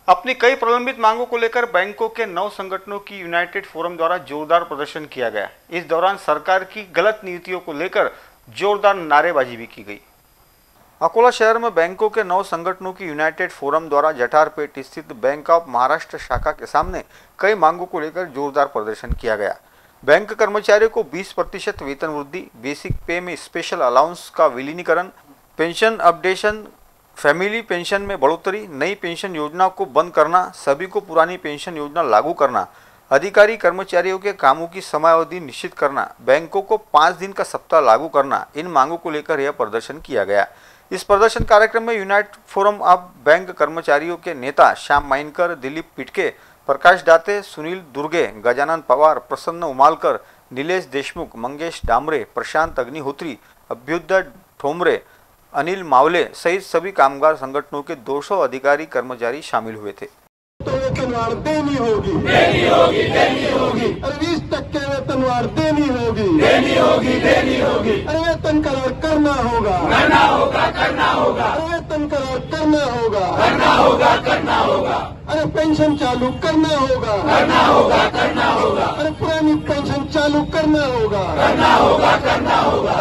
अपनी कई प्रलंबित मांगों को लेकर बैंकों के 9 संगठनों की यूनाइटेड फोरम द्वारा जोरदार प्रदर्शन किया गया। इस दौरान सरकार की गलत नीतियों को लेकर जोरदार नारेबाजी भी की गई। अकोला शहर में बैंकों के 9 संगठनों की यूनाइटेड फोरम द्वारा जठारपेट स्थित बैंक ऑफ महाराष्ट्र शाखा के सामने कई मांगों को लेकर जोरदार प्रदर्शन किया गया। बैंक कर्मचारियों को 20% वेतन वृद्धि, बेसिक पे में स्पेशल अलाउंस का विलीनीकरण, पेंशन अपडेशन, फैमिली पेंशन में बढ़ोतरी, नई पेंशन योजना को बंद करना, सभी को पुरानी पेंशन योजना लागू करना, अधिकारी कर्मचारियों के कामों की समयावधि निश्चित करना, बैंकों को 5 दिन का सप्ताह लागू करना, इन मांगों को लेकर यह प्रदर्शन किया गया। इस प्रदर्शन कार्यक्रम में यूनाइटेड फोरम ऑफ बैंक कर्मचारियों के नेता श्याम माइनकर, दिलीप पिटके, प्रकाश दाते, सुनील दुर्गे, गजानन पवार, प्रसन्न उमालकर, नीलेश देशमुख, मंगेश डामरे, प्रशांत अग्निहोत्री, अभ्युदय ठोमरे, अनिल मावले सहित सभी कामगार संगठनों के 200 अधिकारी कर्मचारी शामिल हुए थे। तो वेतनवार देनी होगी, देनी होगी, देनी होगी। अरे 20% वेतनवार देनी होगी, देनी होगी, देनी होगी। अरे वेतन करार करना होगा, करना होगा, करना होगा। अरे वेतन करार करना होगा, करना होगा, करना होगा। अरे पेंशन चालू करना होगा, करना होगा, करना होगा। अरे पुरानी पेंशन चालू करना होगा, करना होगा, करना होगा।